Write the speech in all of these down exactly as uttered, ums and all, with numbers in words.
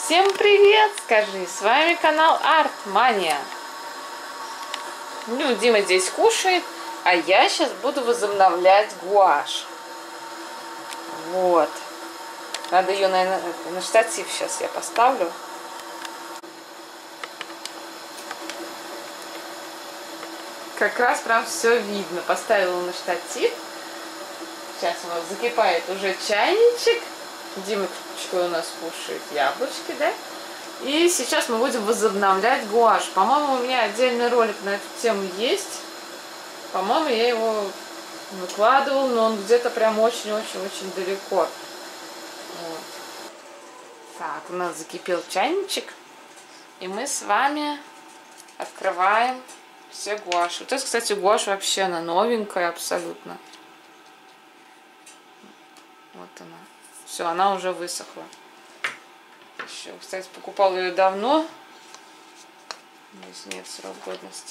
Всем привет, скажи, с вами канал Артмания. Ну, Дима здесь кушает, а я сейчас буду возобновлять гуашь. Вот. Надо ее, наверное, на штатив сейчас я поставлю. Как раз прям все видно. Поставила на штатив. Сейчас у нас закипает уже чайничек. Димочка у нас кушает яблочки, да? И сейчас мы будем возобновлять гуашь. По-моему, у меня отдельный ролик на эту тему есть. По-моему, я его выкладывал, но он где-то прям очень-очень-очень далеко. Вот. Так, у нас закипел чайничек. И мы с вами открываем все гуаши. Вот это, кстати, гуашь вообще, она новенькая абсолютно. Вот она. Все, она уже высохла. Еще, кстати, покупала ее давно. Здесь нет срок годности.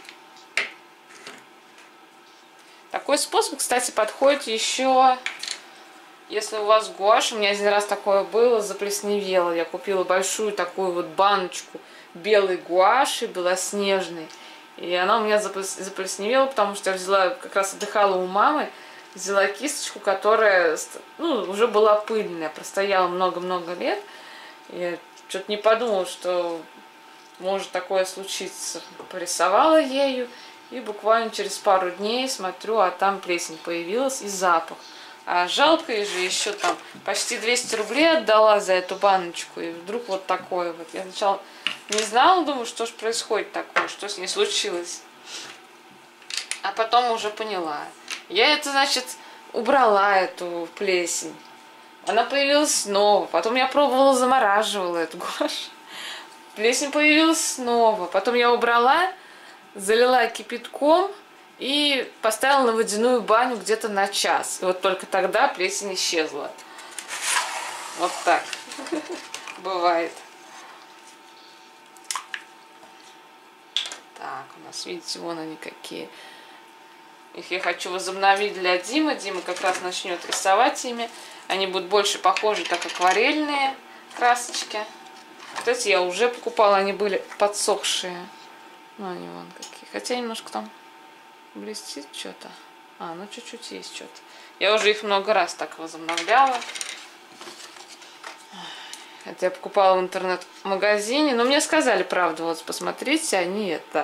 Такой способ, кстати, подходит еще, если у вас гуашь. У меня один раз такое было, заплесневело. Я купила большую такую вот баночку белой гуаши, белоснежной. И она у меня заплесневела, потому что я взяла, как раз отдыхала у мамы, взяла кисточку, которая, ну, уже была пыльная, простояла много-много лет. Я что-то не подумала, что может такое случиться. Порисовала ею, и буквально через пару дней смотрю, а там плесень появилась и запах. А жалко же, еще там почти двести рублей отдала за эту баночку, и вдруг вот такое вот. Я сначала не знала, думаю, что же происходит такое, что с ней случилось. А потом уже поняла. Я это, значит, убрала эту плесень. Она появилась снова. Потом я пробовала, замораживала эту гуашь. Плесень появилась снова. Потом я убрала, залила кипятком и поставила на водяную баню где-то на час. И вот только тогда плесень исчезла. Вот так бывает. Так, у нас, видите, вон они какие. Их я хочу возобновить для Димы. Дима как раз начнет рисовать ими. Они будут больше похожи, как акварельные красочки. Кстати, я уже покупала, они были подсохшие. Ну, они вон какие. Хотя немножко там блестит что-то. А, ну чуть-чуть есть что-то. Я уже их много раз так возобновляла. Это я покупала в интернет-магазине. Но мне сказали, правда, вот посмотрите, они это...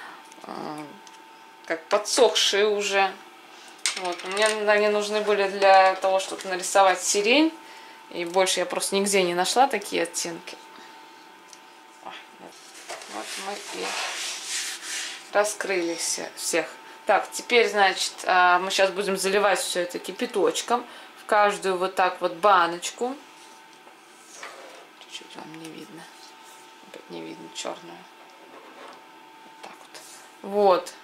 как подсохшие уже. Вот. Мне они нужны были для того, чтобы нарисовать сирень. И больше я просто нигде не нашла такие оттенки. Вот мы и раскрыли все, всех. Так, теперь, значит, мы сейчас будем заливать все это кипяточком. В каждую вот так вот баночку. Чуть-чуть вам не видно. Опять не видно черную. Вот так вот. Вот.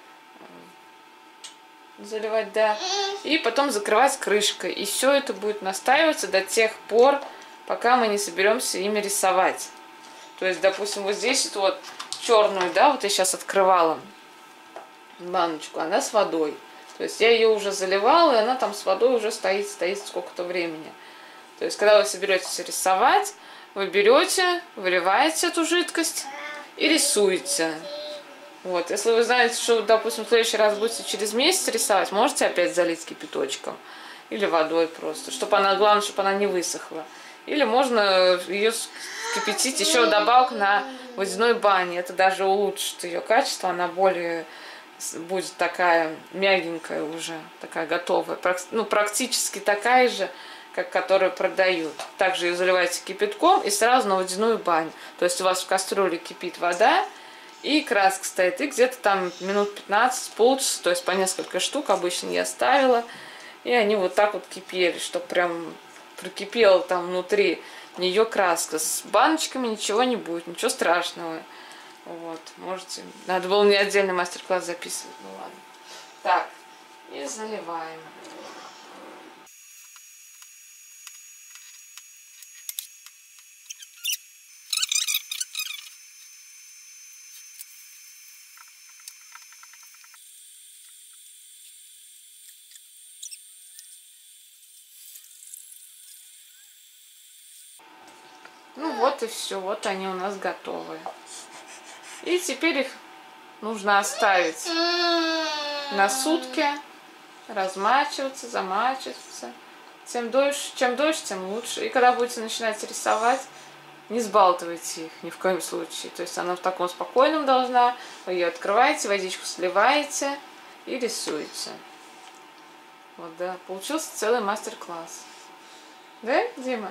Заливать, да, и потом закрывать крышкой. И все это будет настаиваться до тех пор, пока мы не соберемся ими рисовать. То есть, допустим, вот здесь вот черную, да, вот я сейчас открывала баночку, она с водой. То есть я ее уже заливала, и она там с водой уже стоит, стоит сколько-то времени. То есть, когда вы соберетесь рисовать, вы берете, выливаете эту жидкость и рисуете. Вот, если вы знаете, что, допустим, в следующий раз будете через месяц рисовать, можете опять залить кипяточком или водой просто, чтобы она, главное, чтобы она не высохла. Или можно ее кипятить еще добавку на водяной бане, это даже улучшит ее качество, она более будет такая мягенькая уже, такая готовая, ну, практически такая же, как которую продают. Также ее заливаете кипятком и сразу на водяную баню. То есть у вас в кастрюле кипит вода, и краска стоит, и где-то там минут пятнадцать, полчаса, то есть по несколько штук обычно я ставила. И они вот так вот кипели, чтобы прям прокипела там внутри нее краска. С баночками ничего не будет, ничего страшного. Вот, можете... Надо было мне отдельный мастер-класс записывать, ну ладно. Так, и заливаем. Ну вот и все, вот они у нас готовы. И теперь их нужно оставить на сутки, размачиваться, замачиваться. Тем дольше, чем дольше, тем лучше. И когда будете начинать рисовать, не сбалтывайте их ни в коем случае. То есть она в таком спокойном должна. Вы ее открываете, водичку сливаете и рисуете. Вот, да. Получился целый мастер-класс. Да, Дима?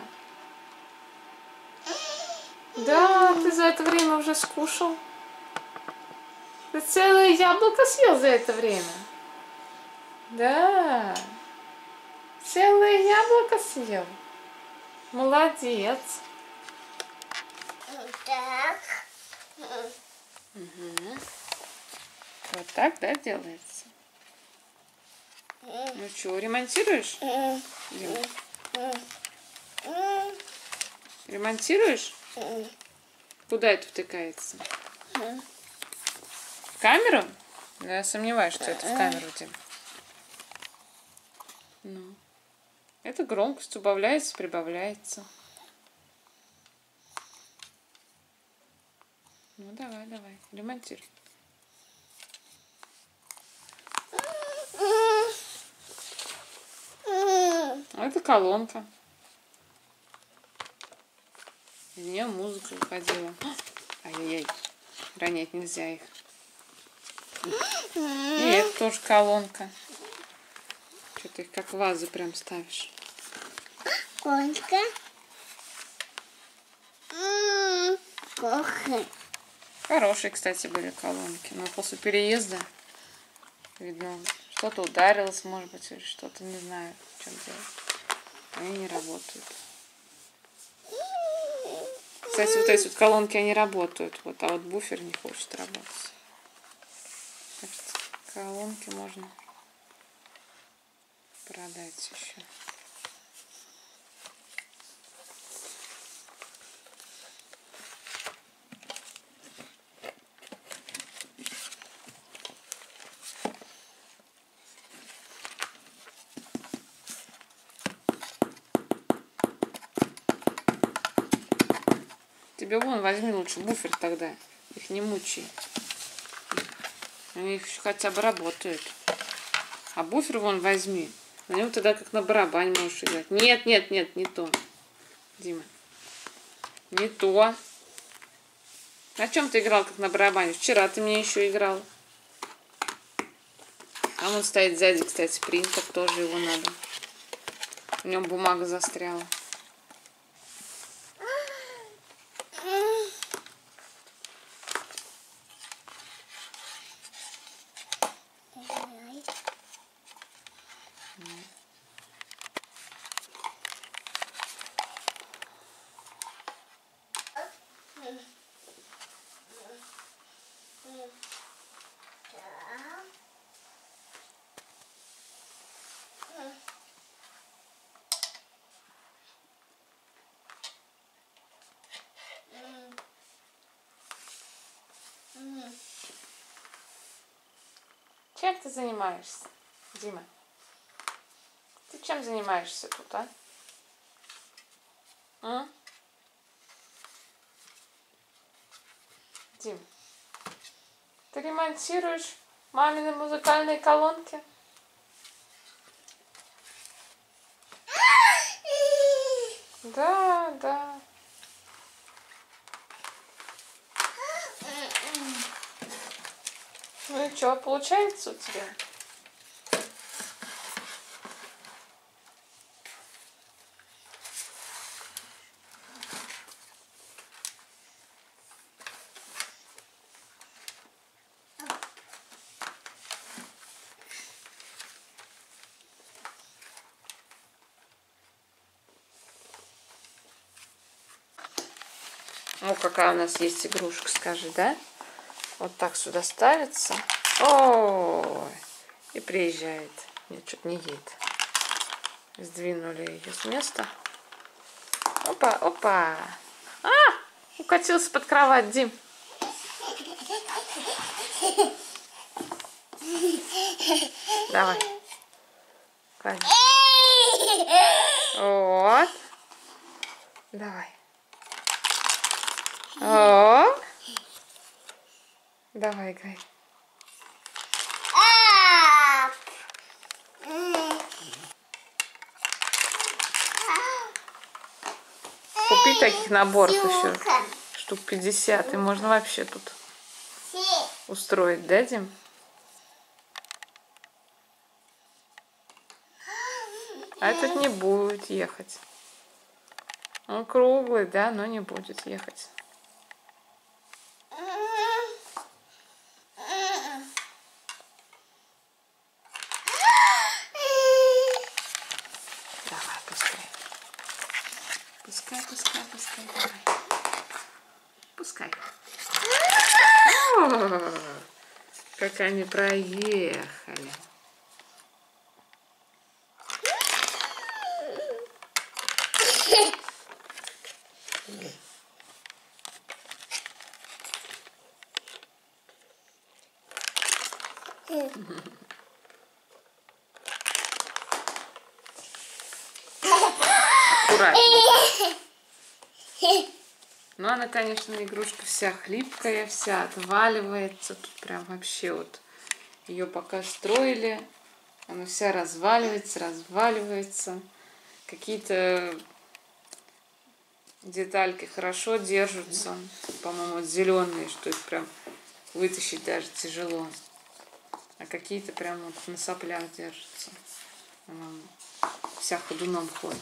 Да, ты за это время уже скушал. Ты целое яблоко съел за это время. Да. Целое яблоко съел. Молодец. Так. Угу. Вот так, да, делается? Ну что, ремонтируешь? Дима? Ремонтируешь? Куда это втыкается? В камеру? Ну, я сомневаюсь, что это в камеру, Дима. Ну. Это громкость убавляется, прибавляется. Ну, давай, давай, ремонтируй. Это колонка. Из нее музыка выходила. Ай-яй-яй. Ронять нельзя их. И это тоже колонка. Что ты их как вазы прям ставишь. Конька. Кохи. Хорошие, кстати, были колонки. Но после переезда, видно, что-то ударилось, может быть, или что-то, не знаю, в чем дело. Они не работают. Кстати, вот эти вот колонки, они работают. Вот, а вот буфер не хочет работать. Так что колонки можно продать еще. Тебе вон возьми лучше буфер тогда. Их не мучай. Они еще хотя бы работают. А буфер вон возьми. На нем тогда как на барабане можешь играть. Нет, нет, нет, не то. Дима. Не то. На чем ты играл как на барабане? Вчера ты мне еще играл. А вон стоит сзади, кстати, принтер. Тоже его надо. В нем бумага застряла. Чем ты занимаешься, Дима? Ты чем занимаешься тут, а? А? Дим, ты ремонтируешь мамины музыкальные колонки? Да, да. Ну и что, получается у тебя? Ну, какая у нас есть игрушка, скажи, да? Вот так сюда ставится. Ой, и приезжает. Нет, что-то не едет. Сдвинули ее с места. Опа, опа. А, укатился под кровать, Дим. Давай. Клади. Вот. Давай. О! Давай, играй. Купить таких наборов еще штук пятьдесят, и можно вообще тут устроить, да, Дим? А этот не будет ехать. Он круглый, да, но не будет ехать. Давай, пускай. Пускай, пускай, пускай, давай. Пускай. О, как они проехали. Аккуратнее. Ну, она, конечно, игрушка вся хлипкая, вся отваливается. Тут прям вообще вот ее пока строили, она вся разваливается, разваливается. Какие-то детальки хорошо держатся. По-моему, вот зеленые, что их прям вытащить даже тяжело. А какие-то прям вот на соплях держатся. Она вся ходуном ходит.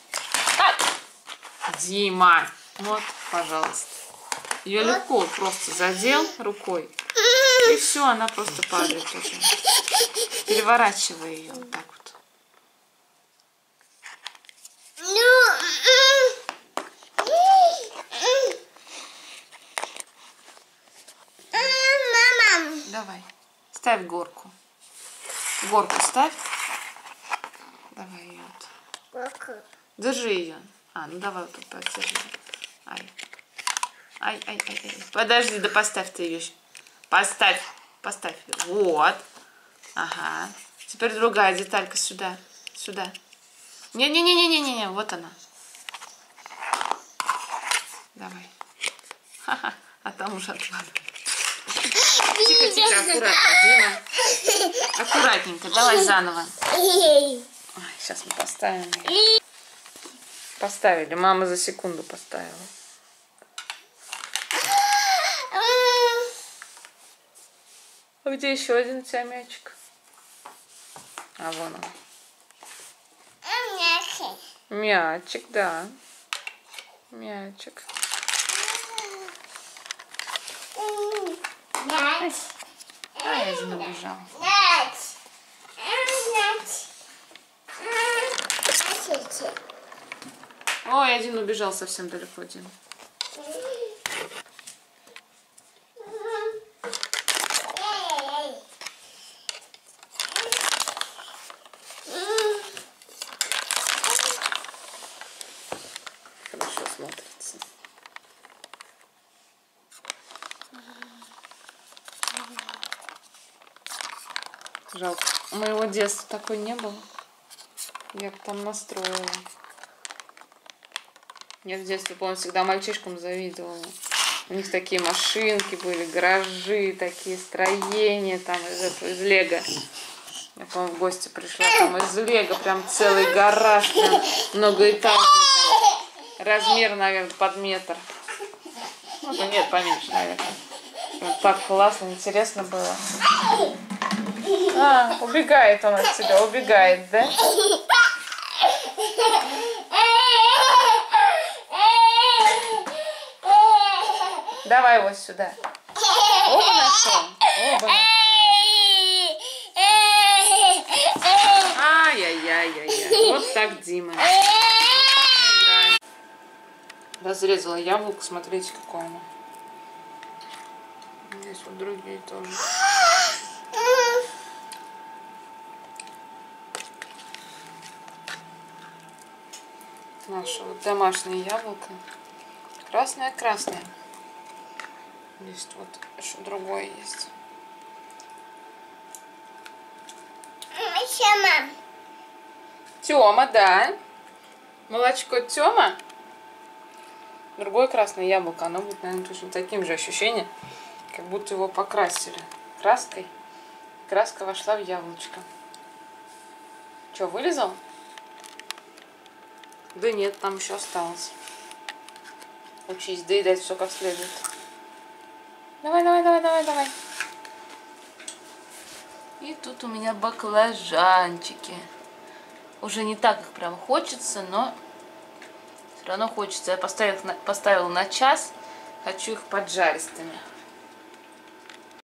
Дима! Вот, пожалуйста. Ее легко просто задел рукой. И все, она просто падает уже. Переворачивай ее вот так вот. Давай, ставь горку. Горку ставь. Давай ее вот. Держи ее. А, ну давай вот тут подержи. Ай. Ай, ай, ай, ай. Подожди, да поставь ты ее. Поставь, поставь. Вот. Ага. Теперь другая деталька сюда. Сюда. Не-не-не-не-не-не. Вот она. Давай. Ха-ха. А там уже отваливается. Тихо-тихо, аккуратно, Дима. Аккуратненько. Давай заново. Ой, сейчас мы поставим ее. Поставили. Мама за секунду поставила. А где еще один у тебя мячик? А вон он. Мячик, да. Мячик. Мяч. А, один убежал. Ой, один убежал совсем далеко, Дима. Хорошо смотрится. Жалко. У моего детства такой не было. Я бы там настроила. Я в детстве, помню, всегда мальчишкам завидовала. У них такие машинки были, гаражи, такие строения там из этого, из лего. Я, по-моему, в гости пришла, там из лего прям целый гараж, прям многоэтажный, там, размер, наверное, под метр. Ну, нет, поменьше, наверное. Прям так классно, интересно было. А, убегает он от тебя, убегает, да? Давай вот сюда. Оба нашел. Оба. Ай-яй-яй-яй-яй. Вот так, Дима. Вот так играем. Разрезала яблоко. Смотрите, какое оно. Здесь вот другие тоже. Наше вот домашнее яблоко. Красное-красное. Есть вот еще другое есть. Тёма. Тёма, да. Молочко Тёма. другое красное яблоко, оно будет, наверное, точно таким же ощущением, как будто его покрасили краской. Краска вошла в яблочко. Что, вылезал? Да нет, там еще осталось. Учись доедать все как следует. Давай, давай, давай, давай, давай. И тут у меня баклажанчики. Уже не так их прям хочется, но все равно хочется. Я поставила на, поставила на час. Хочу их поджаристыми.